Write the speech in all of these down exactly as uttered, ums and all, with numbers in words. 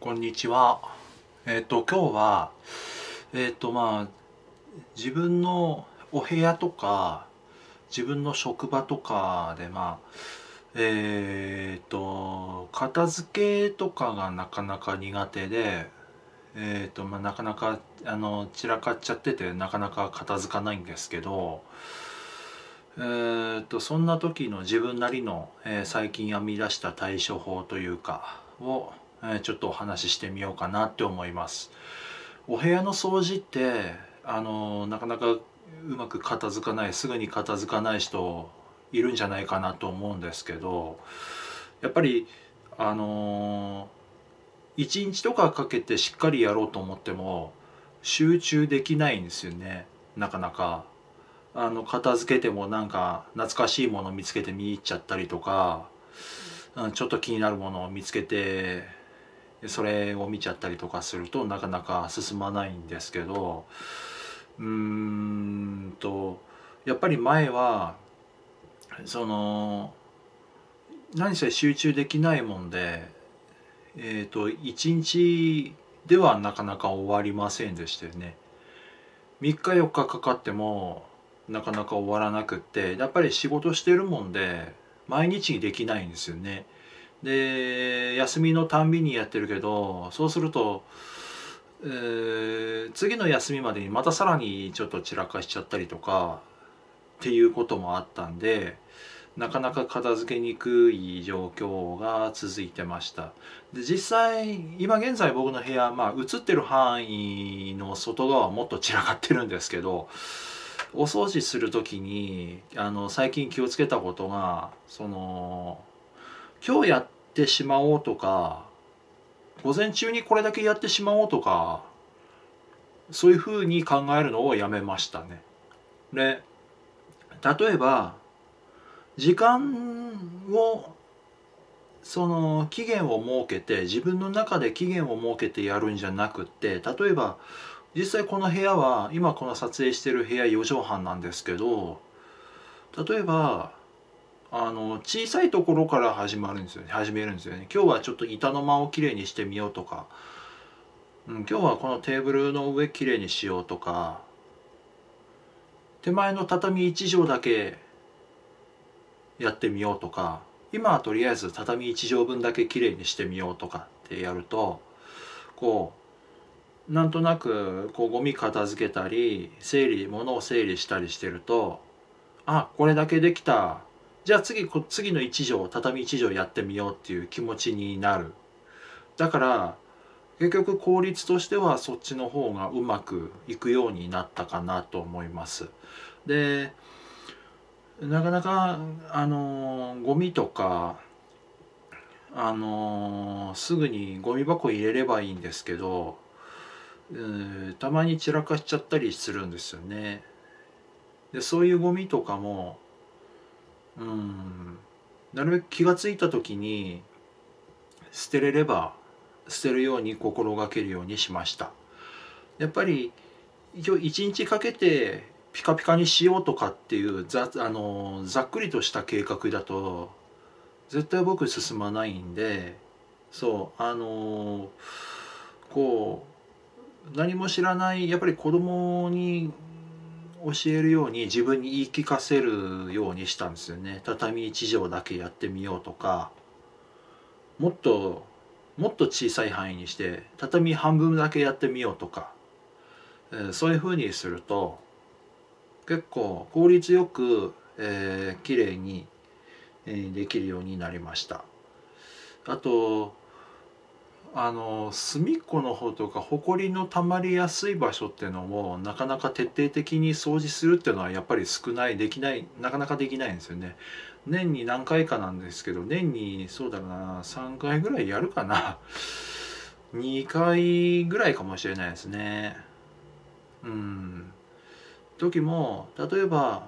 こんにちは。えっと、今日は、えっと、まあ、自分のお部屋とか、自分の職場とかで、まあ、えっと、片付けとかがなかなか苦手で、えっと、まあ、なかなか、あの、散らかっちゃってて、なかなか片付かないんですけど、えっと、そんな時の自分なりの、えー最近編み出した対処法というか、を、えーちょっとお話ししてみようかなって思います。お部屋の掃除ってあのなかなかうまく片付かないすぐに片付かない人いるんじゃないかなと思うんですけど、やっぱりあのいちにちとかかけてしっかりやろうと思っても集中できないんですよね、なかなか。あの片付けてもなんか懐かしいもの見つけて見入っちゃったりとか、うん、ちょっと気になるものを見つけてそれを見ちゃったりとかするとなかなか進まないんですけど、うーんとやっぱり前はその何せ集中できないもんで、えっ、といちにちではなかなか終わりませんでしたよね。みっかよっかかかかってもなかなか終わらなくって、やっぱり仕事してるもんで毎日にできないんですよね。で休みのたんびにやってるけど、そうすると、えー次の休みまでにまたさらにちょっと散らかしちゃったりとかっていうこともあったんで、なかなか片付けにくい状況が続いてました。で実際今現在僕の部屋、まあ、映ってる範囲の外側はもっと散らかってるんですけど、お掃除する時にあの最近気をつけたことが、その今日やってしまおうとか午前中にこれだけやってしまおうとか、そういうふうに考えるのをやめましたね。で例えば時間をその期限を設けて、自分の中で期限を設けてやるんじゃなくって、例えば実際この部屋は今この撮影してる部屋よ畳半なんですけど、例えばあの小さいところから始まるんですよね始めるんですよね。今日はちょっと板の間をきれいにしてみようとか、うん、今日はこのテーブルの上きれいにしようとか、手前の畳いち畳だけやってみようとか、今はとりあえず畳いち畳分だけきれいにしてみようとかってやると、こうなんとなくこうゴミ片付けたり整理物を整理したりしてると、あ、これだけできた、じゃあ次こ次のいち畳畳いち畳やってみようっていう気持ちになる。だから結局効率としてはそっちの方がうまくいくようになったかなと思います。でなかなかあのゴミとかあのすぐにゴミ箱入れればいいんですけど、うんたまに散らかしちゃったりするんですよね。でそういうゴミとかも、うんなるべく気が付いた時に捨てれれば捨てるように心がけるようにしました。やっぱり一応いちにちかけてピカピカにしようとかっていうざあのざっくりとした計画だと絶対僕進まないんで、そうあのこう何も知らないやっぱり子供に教えるように自分に言い聞かせるようにしたんですよね。畳いち畳だけやってみようとか、もっともっと小さい範囲にして畳半分だけやってみようとか、えーそういうふうにすると結構効率よく、えー、きれいに、えーできるようになりました。あとあの隅っこの方とか埃の溜まりやすい場所っていうのもなかなか徹底的に掃除するっていうのはやっぱり少ないできないなかなかできないんですよね。年に何回かなんですけど、年にそうだなさんかいぐらいやるかなにかいぐらいかもしれないですね。うん時も例えば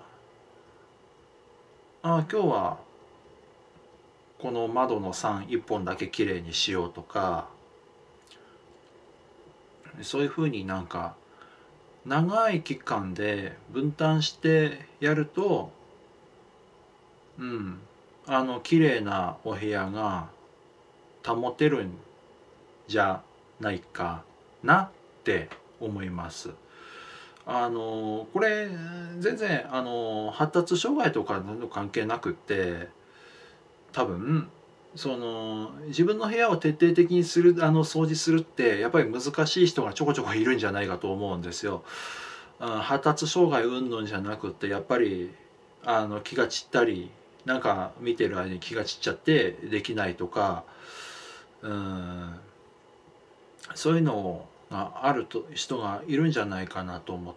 あ今日はこの窓のさんいっぽんだけきれいにしようとか、そういうふうになんか長い期間で分担してやると、うんあの綺麗なお部屋が保てるじゃないかなって思います。あのこれ全然あの発達障害とかの関係なくって、多分その自分の部屋を徹底的にするあの掃除するってやっぱり難しい人がちょこちょこいるんじゃないかと思うんですよ。あ発達障害云々じゃなくってやっぱりあの気が散ったりなんか見てる間に気が散っちゃってできないとか、うんそういうのがあると人がいるんじゃないかなと思って、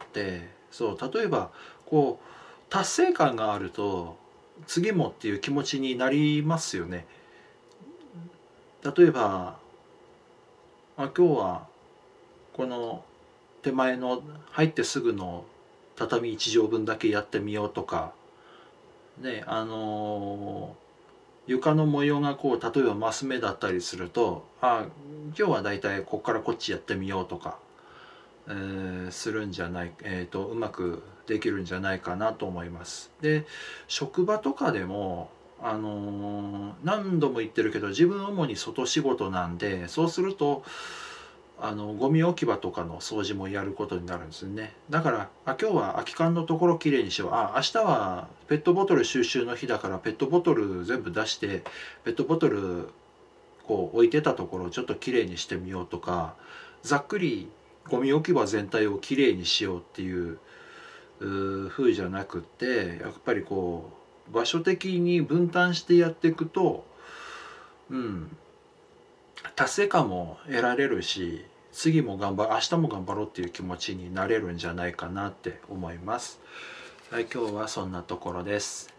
そう例えばこう達成感があると次もっていう気持ちになりますよね。例えば、あ、今日はこの手前の入ってすぐの畳いち畳分だけやってみようとかね、あのー床の模様がこう例えばマス目だったりすると、あ、今日はだいたいこっからこっちやってみようとか、えーするんじゃない、えーと、うまくできるんじゃないかなと思います。で職場とかでもあのー何度も言ってるけど自分主に外仕事なんで、そうするとあのゴミ置き場とかの掃除もやることになるんですよね。だからあ今日は空き缶のところきれいにしよう、あ明日はペットボトル収集の日だからペットボトル全部出してペットボトルこう置いてたところをちょっときれいにしてみようとか、ざっくりゴミ置き場全体をきれいにしようっていう風じゃなくってやっぱりこう場所的に分担してやっていくと、うん達成感も得られるし、次も頑張明日も頑張ろうっていう気持ちになれるんじゃないかなって思います。はい、今日はそんなところです。